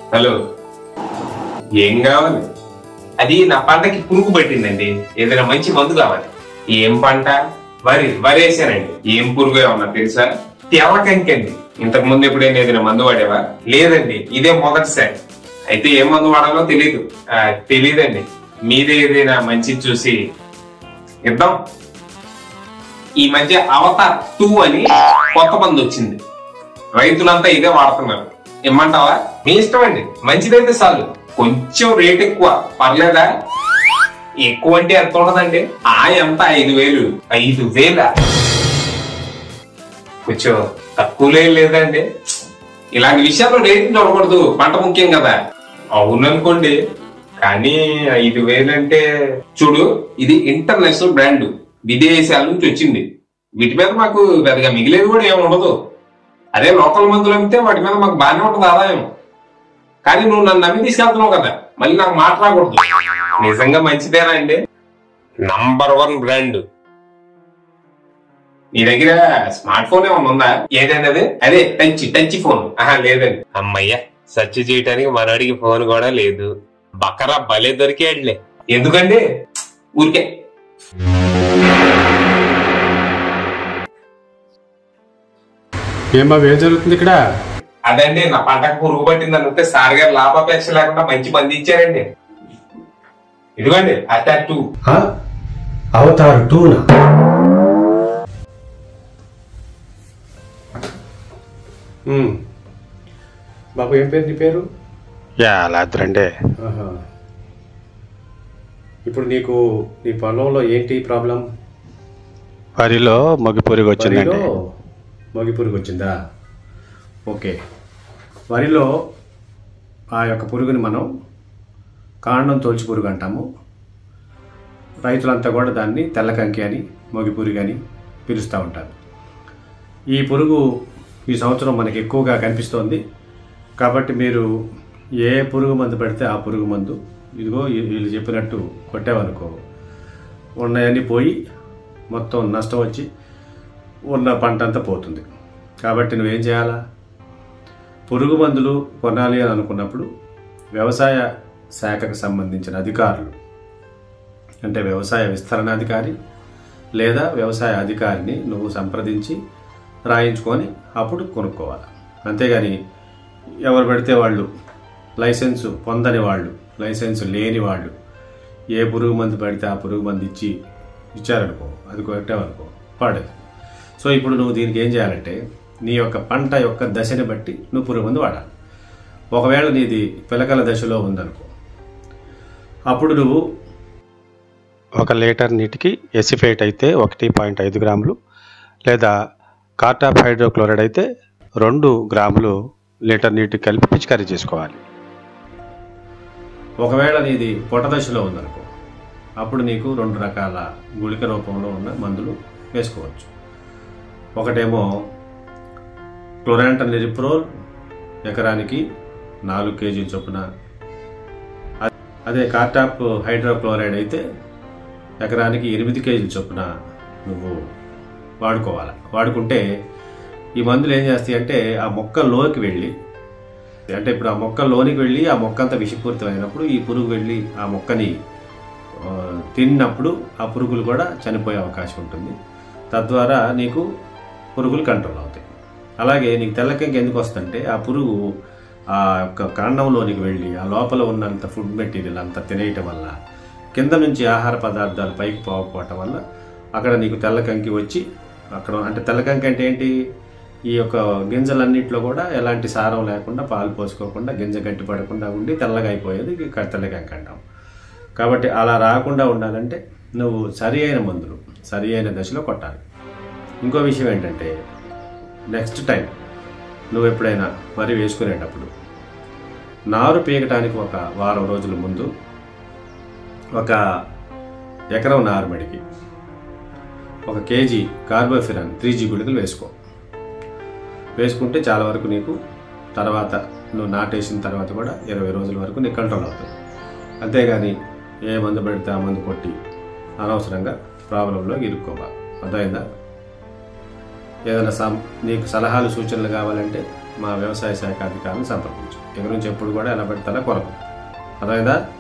Hello, ఏం కావాలి? అది నా పంటకి పురుగు పట్టిందండి, ఏదైనా మంచి మందు కావాలి. ఏం పంట? వరి వేసానండి. ఏం పురుగు ఏమన్నా తెలుసా? తెల్లకంకండి. ఇంతకు ముందు ఎప్పుడైనా ఏదైనా మందు వాడేవా? లేదండి, ఇదే మొదటిసారి. అయితే ఏం మందు వాడాలో తెలీదండి. మీదే ఏదైనా మంచి చూసి ఇద్దాం. ఈ మధ్య అవతార్ 2 అని కొత్త మందు వచ్చింది. రైతులంతా ఇదే వాడుతున్నారు. ఇమ్మంటావా? మీ ఇష్టం అండి, మంచిదైతే చాలు. కొంచెం రేట్ ఎక్కువ, పర్లేదా? ఎక్కువ అంటే ఎంత ఉండదండి? ఎంత 5,000? 5,000? కొంచెం తక్కువలే లేదండి. ఇలాంటి విషయాల్లో రేటింగ్ చూడకూడదు, పంట ముఖ్యం కదా. అవుననుకోండి, కానీ 5,000 అంటే చూడు, ఇది ఇంటర్నేషనల్ బ్రాండ్, విదేశాల నుంచి వచ్చింది. వీటి మీద మాకు పెద్దగా మిగిలేదు కూడా ఏమి ఉండదు. అదే లోకల్ మందులు అమ్మితే వాటి మీద మాకు బాగానే ఉంటుంది ఆదాయం. కానీ నువ్వు నన్ను నమ్మి తీసుకెళ్తున్నావు కదా, మళ్ళీ నాకు మాట్లాడకూడదు. నిజంగా మంచిదేనా అండి? Number 1 brand. నీ దగ్గర స్మార్ట్ ఫోన్ ఏమన్నా ఉందా? ఏదైనా అదే టచ్ ఫోన్? లేదండి. అమ్మయ్య, సెర్చ్ చేయడానికి మనడికి ఫోన్ కూడా లేదు. బకరా భలే దొరికేట్లే. ఎందుకండి? ఊరికే. ఏం బాబు, ఏం జరుగుతుంది ఇక్కడ? అదండి, నా పంటకు పురుగు పట్టింది అనుకుంటే సార్ గారు లాభాపేక్ష లేకుండా మంచి మంది ఇచ్చారండి. ఇదిగోండి అవతార్ 2. అవతార్ 2 బాబు, ఏం పేరు నీ పేరు? లాద్రండే. ఇప్పుడు నీకు నీ పొలంలో ఏంటి ప్రాబ్లం? వరిలో మొగి పురుగు వచ్చిందండి. మొగి పురుగు వచ్చిందా? ఓకే. వరిలో ఆ యొక్క పురుగుని మనం కాండం తోల్చి పురుగు అంటాము. రైతులంతా కూడా దాన్ని తెల్లకంకి అని, మొగి పురుగు అని పిలుస్తూ ఉంటారు. ఈ పురుగు ఈ సంవత్సరం మనకి ఎక్కువగా కనిపిస్తోంది. కాబట్టి మీరు ఏ పురుగు మందు పెడితే ఆ పురుగు మందు ఇదిగో వీళ్ళు చెప్పినట్టు కొట్టావనుకో, ఉన్నాయన్నీ పోయి మొత్తం నష్టం వచ్చి ఉన్న పంట అంతా పోతుంది. కాబట్టి నువ్వేం చేయాలా? పురుగు మందులు కొనాలి అని అనుకున్నప్పుడు వ్యవసాయ శాఖకు సంబంధించిన అధికారులు, అంటే వ్యవసాయ విస్తరణాధికారి లేదా వ్యవసాయ అధికారిని నువ్వు సంప్రదించి రాయించుకొని అప్పుడు కొనుక్కోవాలి. అంతేగాని ఎవరు పెడితే వాళ్ళు, లైసెన్సు పొందని వాళ్ళు, లైసెన్సు లేని వాళ్ళు ఏ పురుగు మందు పెడితే ఆ పురుగు మందు ఇచ్చారనుకో, అది కొట్టావనుకో పడదు. సో ఇప్పుడు నువ్వు దీనికి ఏం చేయాలంటే, నీ యొక్క పంట యొక్క దశని బట్టి నువ్వు పురుగు మందు వాడాలి. ఒకవేళ నీది పిలకల దశలో ఉందనుకో, అప్పుడు నువ్వు 1 లీటర్ నీటికి ఎసిఫేట్ అయితే 1.5 గ్రాములు లేదా కార్టాప్ హైడ్రోక్లోరైడ్ అయితే 2 గ్రాములు లీటర్ నీటికి కలిపి పిచికారీ చేసుకోవాలి. ఒకవేళ నీది పొట్ట దశలో ఉందనుకో, అప్పుడు నీకు 2 రకాల గుళిక రూపంలో ఉన్న మందులు వేసుకోవచ్చు. ఒకటేమో క్లోరాంటనిరిప్రోల్ ఎకరానికి 4 కేజీల చొప్పున, అదే కార్టాప్ హైడ్రోక్లోరైడ్ అయితే ఎకరానికి 8 కేజీల చొప్పున నువ్వు వాడుకోవాలి. వాడుకుంటే ఈ మందులు ఏం చేస్తాయి అంటే, ఆ మొక్కల్లోకి వెళ్ళి, అంటే ఇప్పుడు ఆ మొక్కల్లోనికి వెళ్ళి ఆ మొక్క అంతా విషపూరితమైనప్పుడు ఈ పురుగు వెళ్ళి ఆ మొక్కని తిన్నప్పుడు ఆ పురుగులు కూడా చనిపోయే అవకాశం ఉంటుంది. తద్వారా నీకు పురుగులు కంట్రోల్ అవుతాయి. అలాగే నీకు తెల్లకంకి ఎందుకు వస్తుందంటే, ఆ పురుగు ఆ యొక్క కాండంలోనికి వెళ్ళి ఆ లోపల ఉన్నంత ఫుడ్ మెటీరియల్ అంతా తినేయటం వల్ల, కింద నుంచి ఆహార పదార్థాలు పైకి పోకపోవటం వల్ల అక్కడ నీకు తెల్లకంకి వచ్చి అక్కడ, అంటే తెల్లకంకి అంటే ఏంటి, ఈ యొక్క గింజలన్నింటిలో కూడా ఎలాంటి సారం లేకుండా, పాలు పోసుకోకుండా, గింజ గట్టి పడకుండా ఉండి తెల్లగా అయిపోయేది తెల్లకంకి అంటాం. కాబట్టి అలా రాకుండా ఉండాలంటే నువ్వు సరి అయిన మందులు సరి అయిన దశలో కొట్టాలి. ఇంకో విషయం ఏంటంటే, నెక్స్ట్ టైం నువ్వు ఎప్పుడైనా వరి వేసుకునేటప్పుడు నారు పీకటానికి 1 వారం రోజుల ముందు 1 ఎకరం నారుమడికి 1 కేజీ కార్బోఫిరాన్ 3G గుళికలు వేసుకుంటే చాలా వరకు నీకు తర్వాత నువ్వు నాటేసిన తర్వాత కూడా 20 రోజుల వరకు నీకు కంట్రోల్ అవుతుంది. అంతేగాని ఏ మందు పెడితే ఆ మందు కొట్టి అనవసరంగా ప్రాబ్లంలో ఇరుక్కోవాలి. అర్థమైందా? ఏదైనా నీకు సలహాలు సూచనలు కావాలంటే మా వ్యవసాయ శాఖ అధికారులను సంప్రదించు. ఇక నుంచి ఎప్పుడు కూడా ఎలా పెడతారా కొరకు. అర్థమైందా?